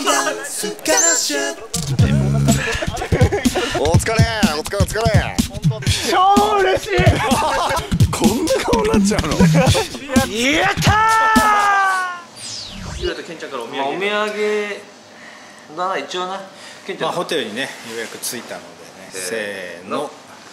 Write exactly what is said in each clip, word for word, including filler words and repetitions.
お疲れお疲れお疲れ。 超嬉しい。 こんな顔になっちゃうの。 やったー。 ゆうやとけんちゃんからお土産。お土産だな一応な。けんちゃん。 まあホテルにねようやく着いたのでね。せーの。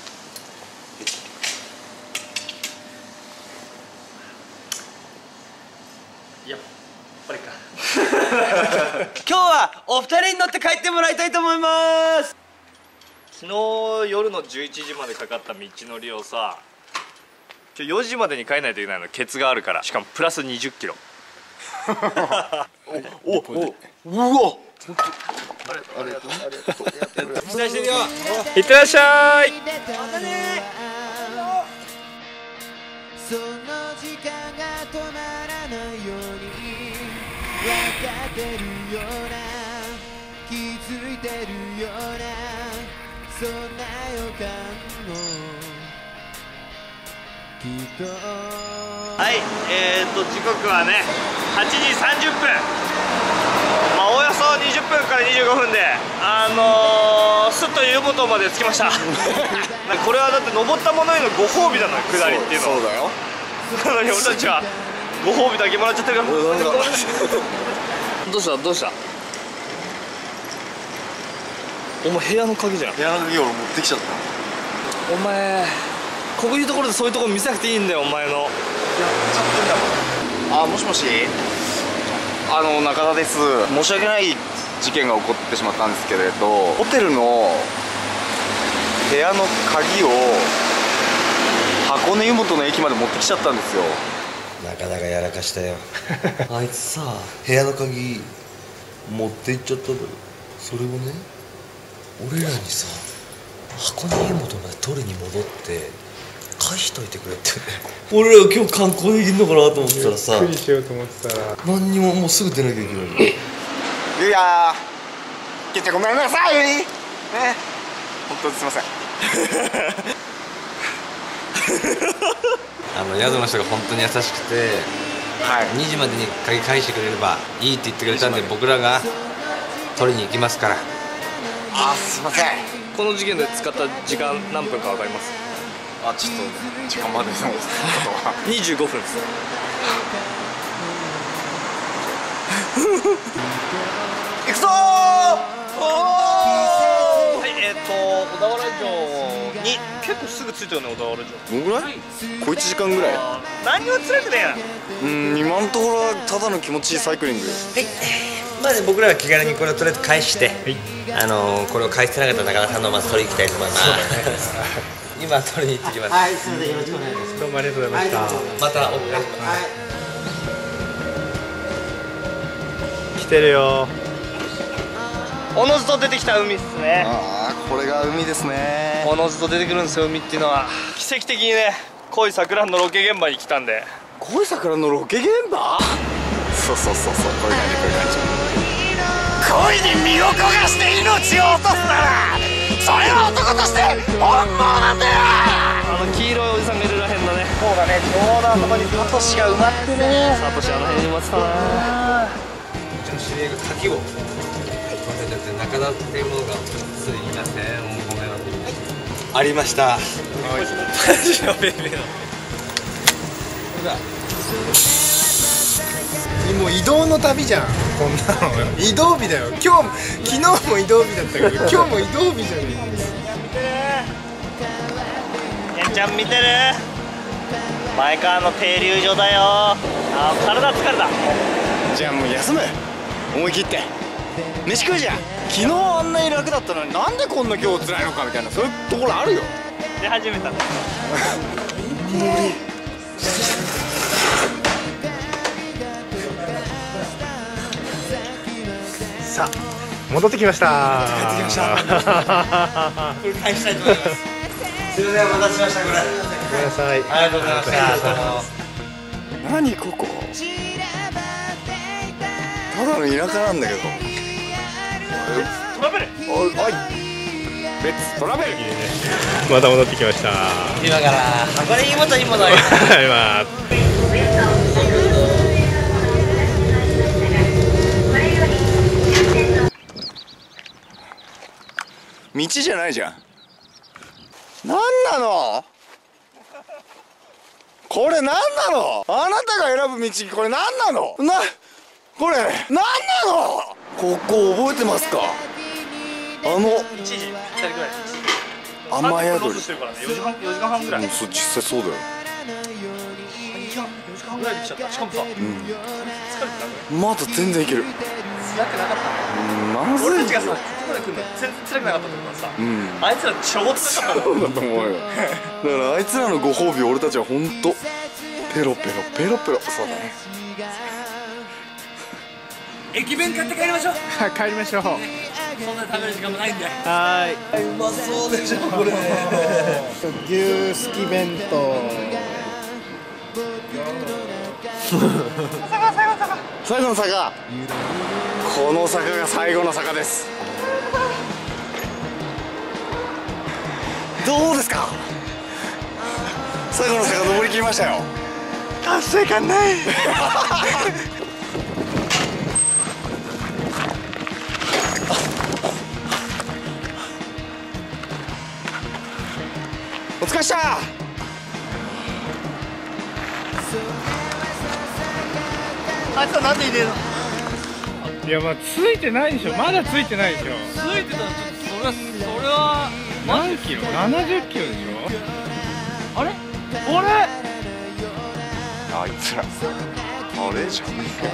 やっぱりか。今日はお二人に乗って帰ってもらいたいと思います。昨日夜のじゅういちじまでかかった道のりをさ、今日よじまでに帰らないといけないの。ケツがあるから。しかもプラスにじゅっキロ。おおおうわ。ありがとうありがとう。期待してるよ。いってらっしゃい。またね。その時間が止まらないように分かってるような気づいてるようなそんな予感もきっと。はい、えーと時刻はねはちじさんじゅっぷん、まあおよそにじゅっぷんからにじゅうごふんであのー、すっと湯本まで着きました。これはだって登ったものへのご褒美なのよ、下りっていうのは。そうだよ。なのに俺たちはご褒美だけもらっちゃってるから。どうしたどうした。お前部屋の鍵じゃん。部屋の鍵俺持ってきちゃった。お前こういうところでそういうところ見せなくていいんだよお前の。やっちゃってんだもん。あ、もしもし、あの中田です。申し訳ない事件が起こってしまったんですけれど、ホテルの部屋の鍵を箱根湯本の駅まで持ってきちゃったんですよ。 なかなかやらかしたよ。あいつさ、部屋の鍵持って行っちゃったんだよ。それをね、俺らにさ箱根湯本まで取りに戻って返しといてくれって言うね。俺ら今日観光できんのかなと思ったらさ、 びっくりしようと思ってたら何にももうすぐ出なきゃいけないの。 ゆうやー、けんちゃんごめんなさいね、本当にすいません。 あの宿の人が本当に優しくて、はい、にじまでに鍵返してくれればいいって言ってくれたんで、僕らが取りに行きますから。 あ、すいません。 この事件で使った時間何分か分かります？ あ、ちょっと時間までのことはにじゅうごふんです。行くぞー。はい、えっと小田原城に結構すぐ着いたよね。小田原城どのぐらい？小いちじかんぐらい。 何も辛くねえな。 うん、今のところはただの気持ちいいサイクリング。 はい、まあね、僕らは気軽にこれをとりあえず返して、はい、あのー、これを返してなかったら中田さんのまず取りに行きたいと思います。今取りに行ってきます。はい、すみません、よろしくお願いします。 どうもありがとうございました。 またお願いします。はい、 来てるよ。 おのずと出てきた海っすね。 ああ、これが海ですね。 おのずと出てくるんですよ、海っていうのは。奇跡的にね、恋桜のロケ現場に来たんで。 恋桜のロケ現場？そうそうそうそう、こういう感じ、こういう感じ。恋に身を焦がして命を落とすなら、それは男として本望なんだよ。 あの黄色いおじさんがいるらへんのね。そうだね、ちょうどあそこにサトシが埋まってね。サトシあの辺に埋まってたな。 うちの知り合いが滝を飛んでて、中田っていうものがすでにいません。ごめんなさい。ありました。マジのベイベーの。 もう移動の旅じゃん、こんなの。移動日だよ。今日昨日も移動日だったけど今日も移動日じゃねえ。 けんちゃん見てる？前川の停留所だよ。あ、体疲れた。 じゃあもう休む、思い切って飯食うじゃん。昨日あんなに楽だったのになんでこんな今日辛いのかみたいな、そういうところあるよ。 出始めたんだよ。 さあ、戻ってきました。帰ってきました。 これ返したいと思います。すみません、お待たせしました。これごめんなさい。 ありがとうございました。 何ここ、ただの田舎なんだけど。 トラベル。 おい、おい、レッツトラベル。 また戻ってきました。 今から箱根湯本に戻ります。 今道じゃないじゃん。なんなのこれ、なんなのあなたが選ぶ道、これなんなのな、これ、なんなのここ覚えてますか？あのいちじふたりぐらい雨宿り。 ロスしてるからね、よじかんよじかんはんぐらい。 うん、そう、実際そうだよ。 よじかんよじかんぐらいで来ちゃった。しかもさ、疲れてなくない？ まだ全然いける。 辛くなかった。 まずいよ。 俺たちがさ、ここまで来るの全然辛くなかったってことはさ、 うんあいつら超辛かったそうだと思うよ。だからあいつらのご褒美、俺たちはほんとペロペロペロペロ。そうだね。 駅弁買って帰りましょう。 帰りましょう。 そんな食べる時間もないんで。 はーい。 うまそうでしょこれ。 牛すき弁当。 最後の坂。この坂が最後の坂です。どうですか？最後の坂登り切りましたよ。達成感ない。お疲れっした。 あいつはなんでいねえの？ いや、まあついてないでしょ。まだついてないでしょ。 ついてたらちょっとそれはそれは何キロ？ななじゅっキロでしょ。 あれ？あれ？ あいつらあれじゃん。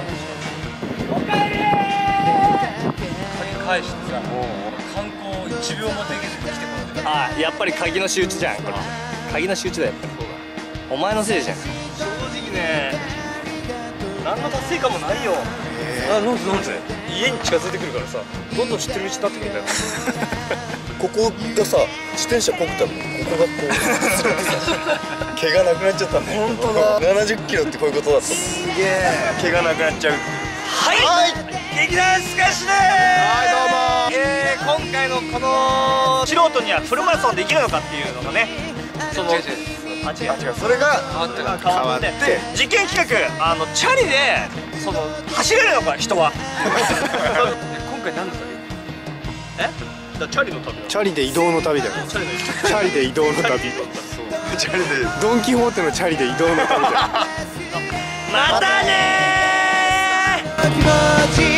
返してさ、観光いちびょうもできずに来てこない。あ、やっぱり鍵の仕打ちじゃんこれ。鍵の仕打ちだよやっぱり。お前のせいじゃん。正直ね、何の達成感もないよ。あ、なんでなんで？家に近づいてくるからさ、どんどん知ってる道になってくるんだよ。 ここがさ、自転車こぐためにここがこう毛がなくなっちゃったんだよ。本当だ。ななじゅっキロってこういうことだった。すげえ。毛がなくなっちゃう。 はい、はい、劇団スカシです。はい、どうも。えー、今回のこの素人にはフルマラソンできるのかっていうのがね、そのあ、違う違う、 それが変わって実験企画、あのチャリでその走れるのか人は。今回何の旅？え？だチャリの旅。 チャリで移動の旅だよ。 チャリのチャリで移動の旅。 チャリでドン・キホーテのチャリで移動の旅だよ。 またねー。 気持ち